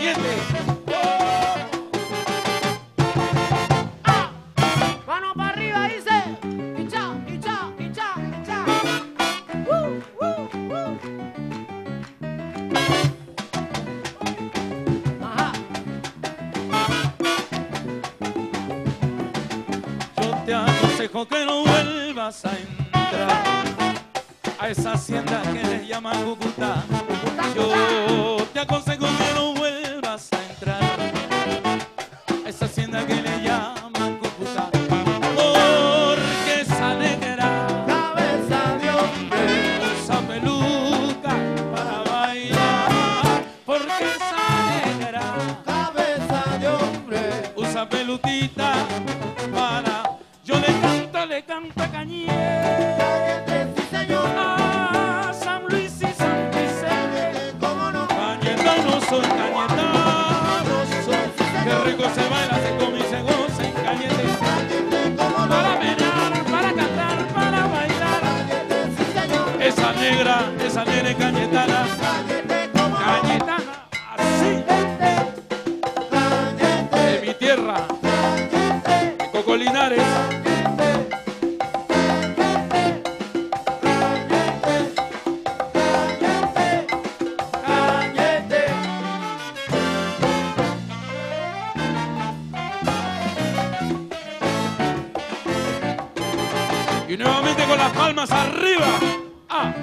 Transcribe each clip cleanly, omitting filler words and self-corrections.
Cañete. Mano para arriba, dice. Y cha, y cha, y cha, y cha. Ajá. Yo te aconsejo que no vuelvas a entrar a esa hacienda que le llaman Cúcuta. Yo te aconsejo que no vuelvas a entrar a esa hacienda que le llaman Cúcuta, porque esa negra Cabeza de hombre. usa peluca para bailar, porque esa negra Cabeza de hombre. usa peluquita para... Yo le canto a Cañete, Cañete, sí señor. a San Luis y San Vicente. Cañete, cómo no. Cañetano soy, cañetano soy. Qué rico se baila, se come y se goza en Cañete. Cañete, cómo no. Para menear, para cantar, para bailar. Cañete, sí señor. Esa negra es cañetana. Cañete, cómo no. Cañetana, así, Cañete, de mi tierra, cañete, de Cocolinares. cañete. Y nuevamente con las palmas arriba. Ah.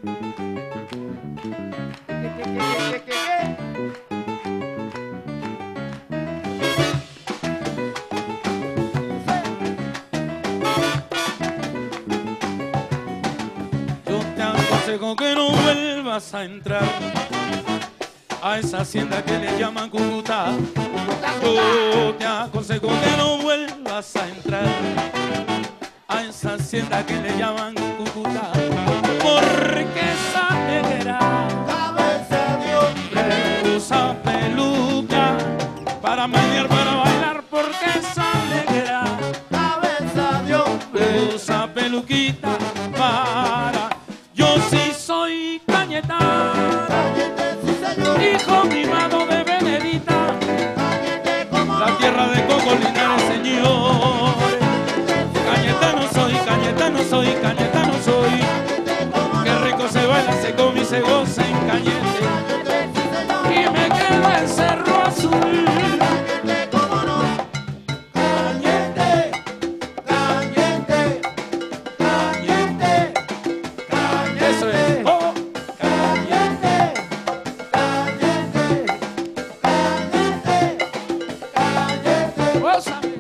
Yo te aconsejo que no vuelvas a entrar a esa hacienda que le llaman Cúcuta. Yo te aconsejo que no vuelvas a entrar a esa hacienda que le llaman Cúcuta, porque esa negra Cabeza de hombre. usa peluca para menear, para bailar, porque esa negra Cabeza de hombre. usa peluquita para... Yo sí soy cañetano, Cañete, sí señor. hijo mimado de Benedita, Cañete, cómo no. la tierra de Cocolinares, señores. Cañetano soy, cañetano soy, cañetano soy. Cañete, cómo Qué no. rico se baila, se come y se goza en Cañete. Cañete, sí señor. Y me quedo el Cerro Azul. Cañete, cómo no. Cañete, cañete, cañete, cañete. Eso es. Oh. Cañete, cañete, cañete, cañete. Gózame.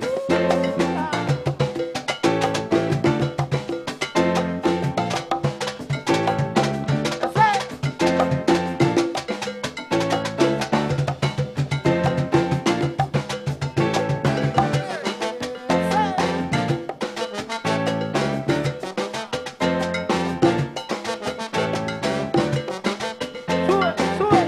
Sube, sube.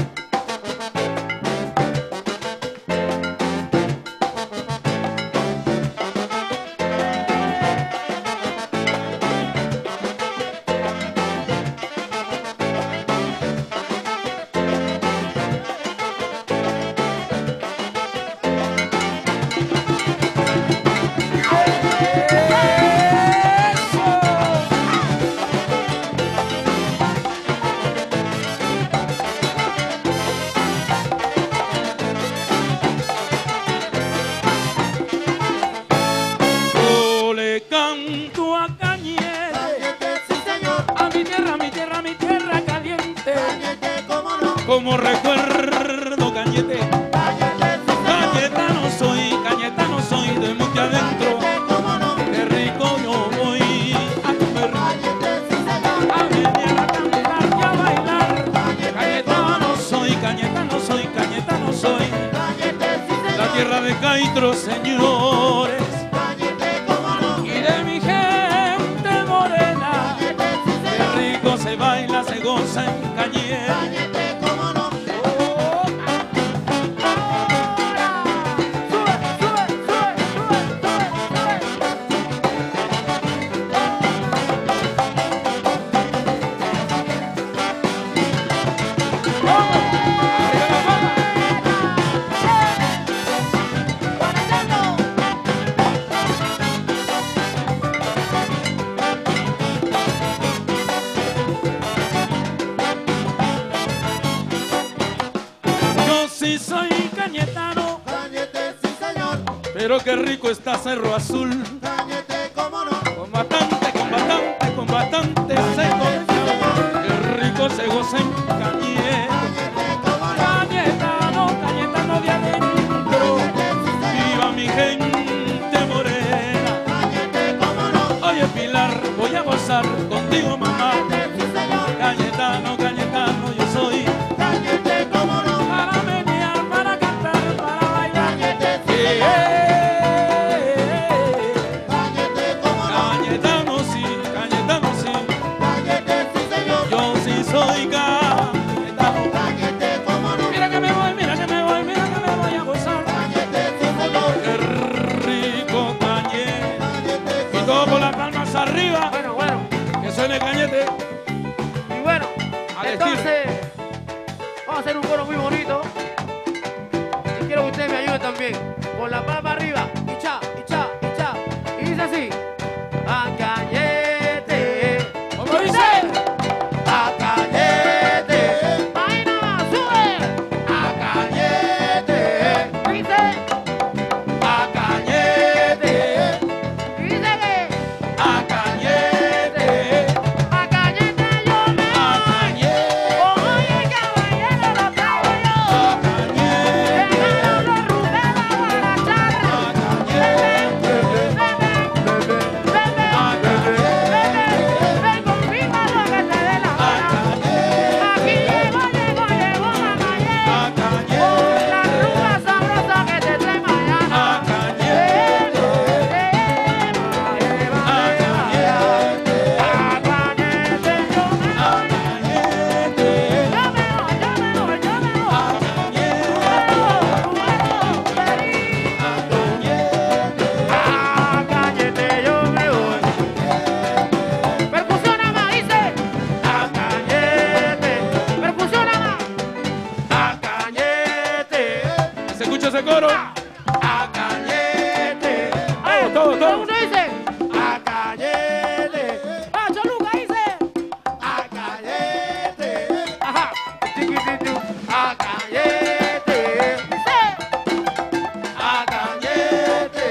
Yo le canto a Cañete, Cañete, sí señor. a mi tierra, mi tierra, mi tierra caliente. Cañete, cómo no. Como recuerdo Cañete, Cañete, sí señor. cañetano soy de monte adentro. Cañete, cómo no. Qué rico yo voy a comer, Cañete, sí señor. a menear, a cantar y a bailar. Cañetano soy, cañetano soy, cañetano soy. Cañete, sí señor. La tierra de Caitro, señores, Cañete, cómo no. y de mi gente morena. Cañete, sí Qué señor. rico se baila, se goza en Cañete. Cañete, cómo no. Oh, Sube, sube, sube, sube, sube. arriba la palma. pero qué rico está Cerro Azul. Cañete, cómo no. Con bastante seco. Qué rico se goza en Cañete. Cayetano de adentro. Viva mi gente morena. Oye Pilar, voy a gozar contigo mamá. Cayetano, yo soy. Para menear, para cantar, para bailar. Cayetano sí. Yo sí soy Cayetano. Mira que me voy a gozar. Qué rico Cañete. Y todo con las palmas arriba. Bueno. Que suene Cañete. Y bueno, Al entonces vamos a hacer un coro muy bonito. Y quiero que ustedes me ayuden también. Con la palma arriba. Y cha. Y dice así. A Cañete. ¿Cómo dice? A Cañete. Ahí nada más, sube. A Cañete. Dice. A Cañete. Y dice que. A Cañete. A Cañete yo me voy. Oye, caballero, lo traigo yo. Llegaron los ruberos a la charra. Ven conmigo a lo que te dé la gana. Aquí llegó Mamayé. Con la rumba sabrosa que te trae mañana. A Cañete yo me voy. Percusiona más, dice. A Cañete. Percusiona más. A Cañete. ¿Se escucha ese coro? A Cañete. Todo. Todo el mundo dice. A Cañete. Choluca dice. A Cañete. Ajá. Tiquititu. A Cañete. Dice. A Cañete.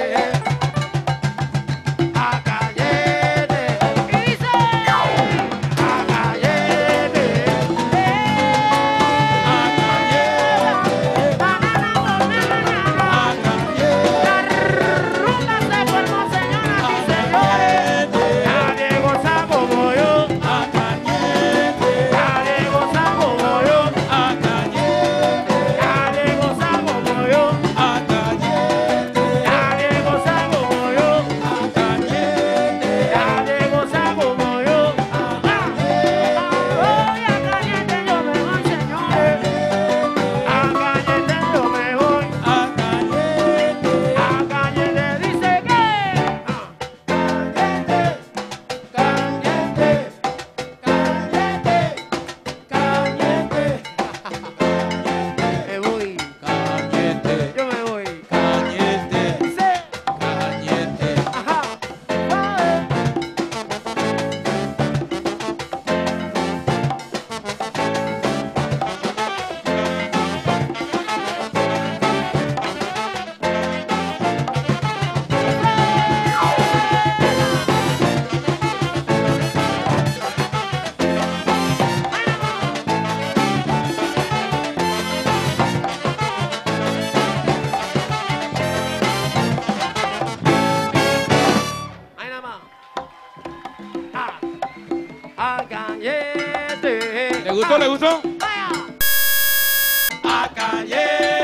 A Cañete. Y dice. A Cañete. La rumba se formó, señoras y señores. Nadie goza como yo. Nadie goza como yo. Nadie goza como yo. Nadie goza como yo. Nadie goza como yo. Hoy a Cañete yo me voy, señores. A Cañete yo me voy. A Cañete dice que. Cañete. Me voy. Yo me voy. Dice. Ajá. Ahí nada más. A Cañete. ¿Le gustó? Vaya. A Cañete.